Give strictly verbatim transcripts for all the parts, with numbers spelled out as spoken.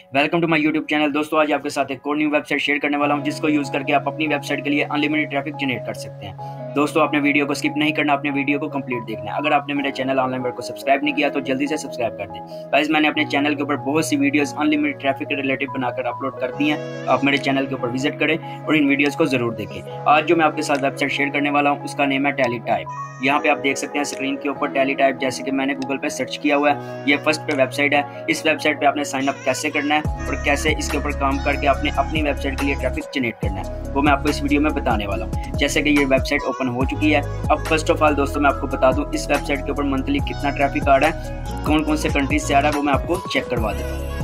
Welcome to my YouTube channel. दोस्तों आज आपके साथ एक और न्यू वेबसाइट शेयर करने वाला हूं जिसको यूज़ करके आप अपनी वेबसाइट के लिए अनलिमिटेड ट्रैफिक जनरेट कर सकते हैं। दोस्तों आपने वीडियो को स्किप नहीं करना, अपने वीडियो को कंप्लीट देखना है। अगर आपने मेरे चैनल ऑनलाइन वर्क को सब्सक्राइब नहीं किया तो जल्दी से सब्सक्राइब कर दें। गाइस मैंने अपने चैनल के ऊपर बहुत सी वीडियोस अनलिमिटेड ट्रैफिक के रिलेटेड बनाकर अपलोड कर दी हैं। आप मेरे चैनल के ऊपर विजिट करें और इन वीडियोज़ को ज़रूर देखें। आज जो मैं आपके साथ वेबसाइट शेयर करने वाला हूँ उसका नेम है टैली टाइप। यहाँ पे आप देख सकते हैं स्क्रीन के ऊपर टैली टाइप, जैसे कि मैंने गूगल पे सर्च किया हुआ है। ये फर्स्ट पे वेबसाइट है। इस वेबसाइट पे आपने साइन अप कैसे करना है और कैसे इसके ऊपर काम करके आपने अपनी वेबसाइट के लिए ट्रैफिक जनरेट करना है वो मैं आपको इस वीडियो में बताने वाला हूँ। जैसे कि ये वेबसाइट ओपन हो चुकी है। अब फर्स्ट ऑफ ऑल दोस्तों मैं आपको बता दूं इस वेबसाइट के ऊपर मंथली कितना ट्रैफिक आ रहा है, कौन कौन से कंट्रीज से आ रहा है वो मैं आपको चेक करवा देता हूँ।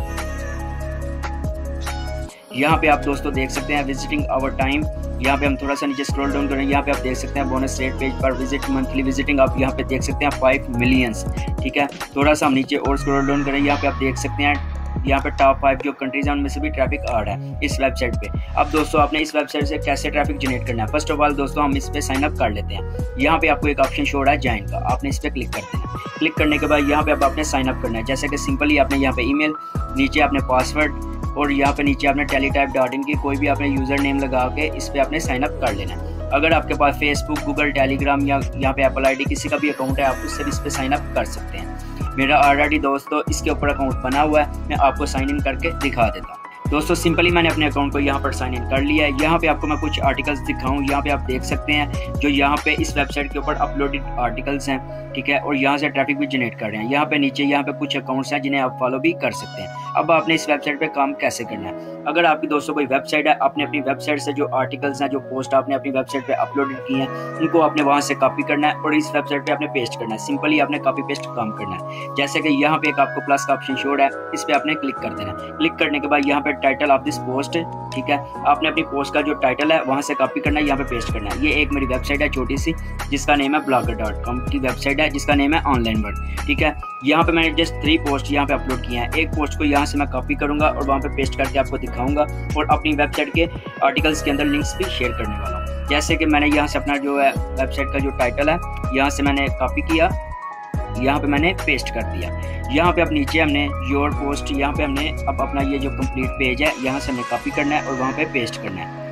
यहाँ पे आप दोस्तों देख सकते हैं विजिटिंग आवर टाइम। यहाँ पे हम थोड़ा सा नीचे स्क्रॉल डाउन करें, यहाँ पे आप देख सकते हैं बोनस रेट पेज पर विजिट मंथली विजिटिंग आप यहाँ पे देख सकते हैं फाइव मिलियंस। ठीक है, थोड़ा सा हम नीचे और स्क्रॉल डाउन करें, यहाँ पे आप देख सकते हैं यहाँ पे टॉप फाइव जो कंट्रीज हैं उनमें से भी ट्रैफिक आ रहा है इस वेबसाइट पे। अब दोस्तों आपने इस वेबसाइट से कैसे ट्रैफिक जनरेट करना है, फर्स्ट ऑफ ऑल दोस्तों हम इस पे साइन अप कर लेते हैं। यहाँ पे आपको एक ऑप्शन शो हो रहा है ज्वाइन का, आपने इस पे क्लिक कर देना है। क्लिक करने के बाद यहाँ पे आप आपने साइन अप करना है। जैसे कि सिंपली आपने यहाँ पे ईमेल, नीचे आपने पासवर्ड और यहाँ पे नीचे आपने टैली टाइप डॉट इन की कोई भी आपने यूजर नेम लगा के इस पे आपने साइन अप कर लेना है। अगर आपके पास फेसबुक, गूगल, टेलीग्राम या यहाँ पे एप्पल आईडी किसी का भी अकाउंट है आप उससे भी इस पे साइन अप कर सकते हैं। मेरा ऑलरेडी दोस्तों इसके ऊपर अकाउंट बना हुआ है, मैं आपको साइन इन करके दिखा देता हूँ। दोस्तों सिंपली मैंने अपने अकाउंट को यहाँ पर साइन इन कर लिया है। यहाँ पे आपको मैं कुछ आर्टिकल्स दिखाऊं, यहाँ पे आप देख सकते हैं जो यहाँ पे इस वेबसाइट के ऊपर अपलोडेड आर्टिकल्स हैं। ठीक है, और यहाँ से ट्रैफिक भी जनरेट कर रहे हैं। यहाँ पे नीचे यहाँ पे कुछ अकाउंट्स हैं जिन्हें आप फॉलो भी कर सकते हैं। अब आपने इस वेबसाइट पे काम कैसे करना है, अगर आपकी दोस्तों कोई वेबसाइट है, आपने अपनी वेबसाइट से जो आर्टिकल्स हैं, जो पोस्ट आपने अपनी वेबसाइट पे अपलोडेड की हैं उनको आपने वहाँ से कॉपी करना है और इस वेबसाइट पे आपने पेस्ट करना है। सिंपली आपने कॉपी पेस्ट काम करना है। जैसे कि यहाँ पे एक आपको प्लस का ऑप्शन शो हो रहा है, इस पे आपने क्लिक कर देना है। क्लिक करने के बाद यहाँ पे टाइटल ऑफ दिस पोस्ट, ठीक है, आपने अपनी पोस्ट का जो टाइटल है वहाँ से कॉपी करना है, यहाँ पे पेस्ट करना है। ये एक मेरी वेबसाइट है छोटी सी जिसका नेम है ब्लॉगर डॉट कॉम की वेबसाइट है जिसका नेम है ऑनलाइन वर्क। ठीक है, यहाँ पे मैंने जस्ट थ्री पोस्ट यहाँ पे अपलोड किए हैं। एक पोस्ट को यहाँ से मैं कॉपी करूंगा और वहाँ पे पेस्ट करके आपको दिखाऊंगा और अपनी वेबसाइट के आर्टिकल्स के अंदर लिंक्स भी शेयर करने वाला हूँ। जैसे कि मैंने यहाँ से अपना जो है वेबसाइट का जो टाइटल है यहाँ से मैंने कॉपी किया, यहाँ पे मैंने पेस्ट कर दिया। यहाँ पे अब नीचे हमने योर पोस्ट, यहाँ पे हमने अब अपना ये जो कंप्लीट पेज है यहाँ से हमने कॉपी करना है और वहाँ पे पेस्ट करना है।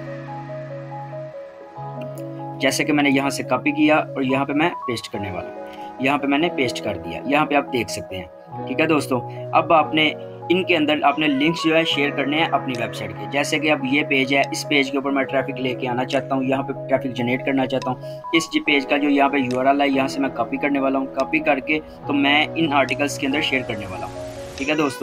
जैसे कि मैंने यहाँ से कॉपी किया और यहाँ पे मैं पेस्ट करने वाला हूँ। यहाँ पे मैंने पेस्ट कर दिया, यहाँ पे आप देख सकते हैं। ठीक है दोस्तों, अब आपने इनके अंदर आपने लिंक्स जो है शेयर करने हैं अपनी वेबसाइट के। जैसे कि अब ये पेज है, इस पेज के ऊपर मैं ट्रैफिक लेके आना चाहता हूँ, यहाँ पे ट्रैफिक जनरेट करना चाहता हूँ। इस पेज का जो यहाँ पे यूआरएल है यहाँ से मैं कॉपी करने वाला हूँ। कॉपी करके तो मैं इन आर्टिकल्स के अंदर शेयर करने वाला हूँ। ठीक है दोस्तों,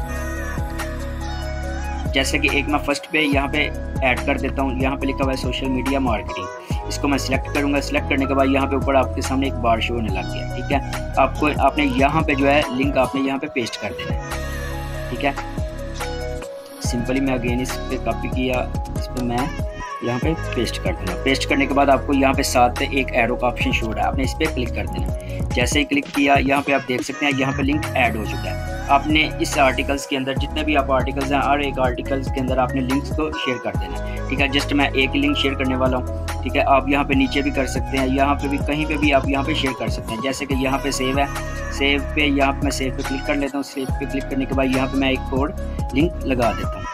जैसे कि एक मैं फर्स्ट पे यहाँ पे ऐड कर देता हूँ। यहाँ पे लिखा हुआ है सोशल मीडिया मार्केटिंग, इसको मैं सिलेक्ट करूँगा। सिलेक्ट करने के बाद यहाँ पे ऊपर आपके सामने एक बार शो होने लग गया। ठीक है, आपको आपने यहाँ पे जो है लिंक आपने यहाँ पे पेस्ट कर देना है। ठीक है, सिंपली मैं अगेन इस पे कॉपी किया, इस पे मैं यहाँ पे पेस्ट कर दूंगा। पेस्ट करने के बाद आपको यहाँ पे साथ एक एरो का ऑप्शन शो हो रहा है, आपने इस पे क्लिक कर देना। जैसे ही क्लिक किया यहाँ पे आप देख सकते हैं यहाँ पे लिंक ऐड हो चुका है। आपने इस आर्टिकल्स के अंदर जितने भी आप आर्टिकल्स हैं हर एक आर्टिकल्स के अंदर आपने लिंक्स को शेयर कर देना है। ठीक है, जस्ट मैं एक ही लिंक शेयर करने वाला हूँ। ठीक है, आप यहाँ पे नीचे भी कर सकते हैं, यहाँ पे भी कहीं पे भी आप यहाँ पे शेयर कर सकते हैं। जैसे कि यहाँ पे सेव है, सेव पे यहाँ पे मैं सेव पे क्लिक कर लेता हूँ। सेव पे क्लिक करने के बाद यहाँ पे मैं एक कोड लिंक लगा देता हूँ,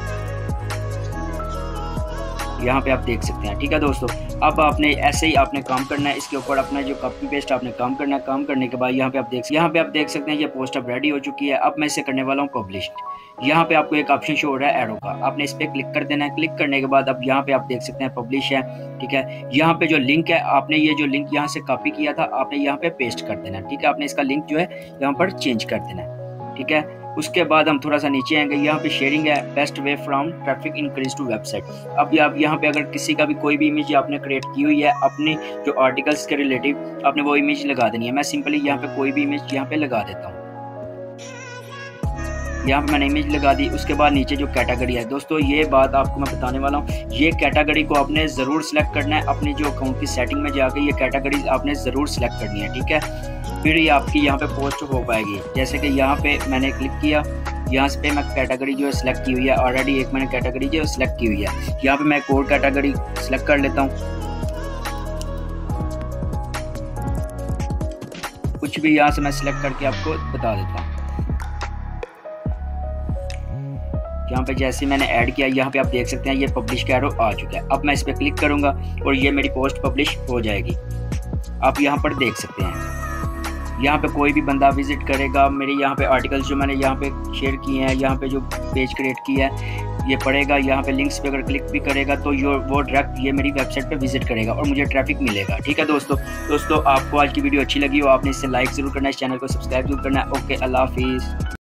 यहाँ पे आप देख सकते हैं। ठीक है दोस्तों, अब आपने ऐसे ही आपने काम करना है, इसके ऊपर अपना जो कॉपी पेस्ट आपने काम करना है। काम करने के बाद यहाँ पे आप देख यहाँ पे आप देख सकते हैं ये पोस्ट अब रेडी हो चुकी है। अब मैं इसे करने वाला हूँ पब्लिश्ड। यहाँ पे आपको एक ऑप्शन शो हो रहा है एरो का, आपने इस पे क्लिक कर देना है। क्लिक करने के बाद अब यहाँ पे आप देख सकते हैं पब्लिश है। ठीक है, यहाँ पे जो लिंक है आपने ये जो लिंक यहाँ से कॉपी किया था आपने यहाँ पे पेस्ट कर देना है। ठीक है, आपने इसका लिंक जो है यहाँ पर चेंज कर देना है। ठीक है, उसके बाद हम थोड़ा सा नीचे आएंगे, यहाँ पे शेयरिंग है, best way from traffic increase to website. अब आप यहाँ पे अगर किसी का भी कोई भी इमेज आपने क्रिएट की हुई है अपनी जो आर्टिकल्स के रिलेटिव आपने वो इमेज लगा देनी है। मैं सिंपली यहाँ पे कोई भी इमेज यहाँ पे लगा देता हूँ। यहाँ पे मैंने इमेज लगा दी। उसके बाद नीचे जो कैटेगरी है दोस्तों, ये बात आपको मैं बताने वाला हूँ, ये कैटेगरी को आपने ज़रूर सेलेक्ट करना है। अपनी जो अकाउंट की सेटिंग में जाके ये कैटेगरीज आपने ज़रूर सेलेक्ट करनी है। ठीक है, फिर ये आपकी यहाँ पे पोस्ट हो पाएगी। जैसे कि यहाँ पे मैंने क्लिक किया, यहाँ पे मैं कैटेगरी जो है सिलेक्ट की हुई है, ऑलरेडी एक मैंने कैटेगरी जो है सिलेक्ट की हुई है। यहाँ पे मैं कोड कैटेगरी सिलेक्ट कर लेता हूँ, कुछ भी यहाँ से मैं सिलेक्ट करके आपको बता देता हूँ। यहाँ पे जैसे मैंने ऐड किया, यहाँ पे आप देख सकते हैं ये पब्लिश का एरो आ चुका है। अब मैं इस पर क्लिक करूँगा और ये मेरी पोस्ट पब्लिश हो जाएगी। आप यहाँ पर देख सकते हैं, यहाँ पे कोई भी बंदा विजिट करेगा, मेरे यहाँ पे आर्टिकल्स जो मैंने यहाँ पे शेयर किए हैं, यहाँ पे जो पेज क्रिएट किया है, ये पढ़ेगा, यहाँ पे लिंक्स पे अगर क्लिक भी करेगा तो यो वो डायरेक्ट ये मेरी वेबसाइट पे विजिट करेगा और मुझे ट्रैफिक मिलेगा। ठीक है दोस्तों दोस्तों आपको आज की वीडियो अच्छी लगी हो, आपने इससे लाइक ज़रूर करना है, इस चैनल को सब्सक्राइब जरूर करना है। ओके, अल्लाह हाफिज़।